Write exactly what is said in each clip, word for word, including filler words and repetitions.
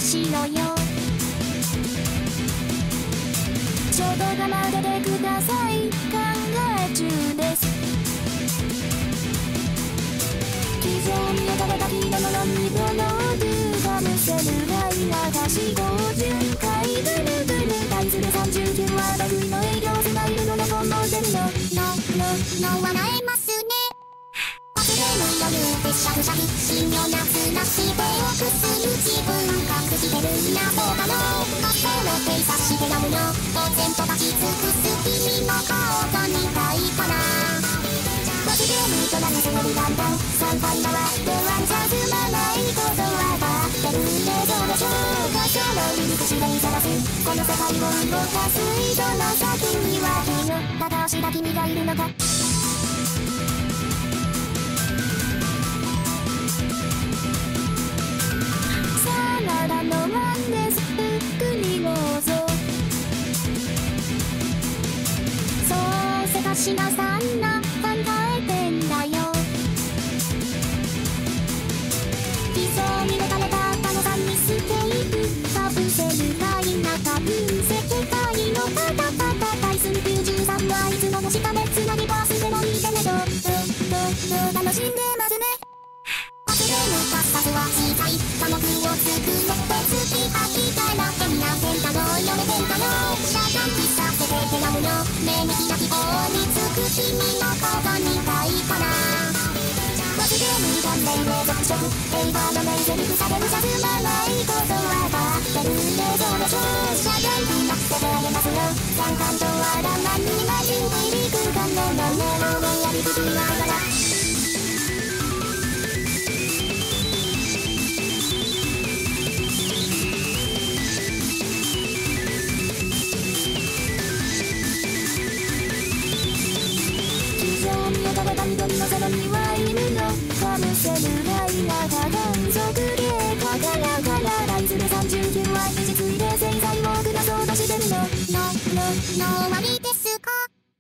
しろよ。ちょっと我慢でてください。考え中です。既存に焼かれた日のものにブロードかぶせるがいがかしごじゅっかいぐるぐる対するさんじゅうきゅうは得意の営業スタイルの猫モデルのののの笑えますね。忘れぬ夜でシャキシャキ信用なつなしておくする自分隠してるなそうだろう。カフェを偵察してやるよ。当然と立ち尽くす君の顔が見たいから。忘れぬとなりすぎるだんだんさんかい回ってはさすまないことは分かってるね。どうでしょうかそのリミクシで探すこの世界を動かす糸の先には君よ。ただ押した君がいるのか。サラダのワンです。ゆっくりどうぞ。そうせかしなさんな考えてんだよ。理想に描かれたあのさんミステープかぶせるがいな多分世界のパタパタ対するきゅうじゅうさんはいつもの下でつなぎバースでもいいけれどどどど楽しんでますね。忘れぬカッサスは小さい科目を作れて月吐きたら変な変化の読め変化の遮断機させて手がむよ。目に開き棒につく君の顔が見たいから。忘れぬ顔面で続色映画の名セリフさでもさすまないことは分かってるね。どうでしょう遮断機なくせてあげますよ。三冠とはランナーになじんでいく感ののねのねやりくりながら。緑の空にはいるのかぶせるがいがが断続で輝からライズルさんじゅうきゅうは実ついで洗剤を下そうとしてるのののの終わりですか。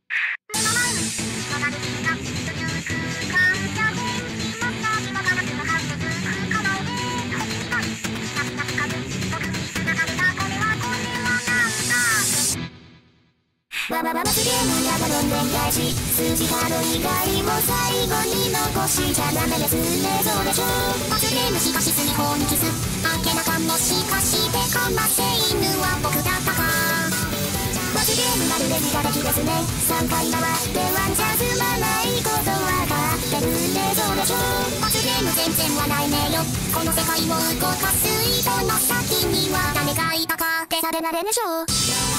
わわわ忘れぬやがどんでん返し数字カード以外を最後に残しちゃダメですね。どうでしょう忘れぬしかし水泡にキスあけなかもしかしてかませ犬は僕だったか。忘れぬまるで自我的ですね。さんかい回ってはじゃ済まないことは分かってるね。どうでしょう忘れぬ全然笑えねえよ。この世界を動かす糸の先には誰がいたかってされなれでしょう。